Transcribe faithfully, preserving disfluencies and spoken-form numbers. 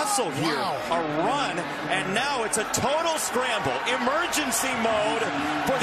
hustle here, wow. a run, and now it's a total scramble. Emergency mode for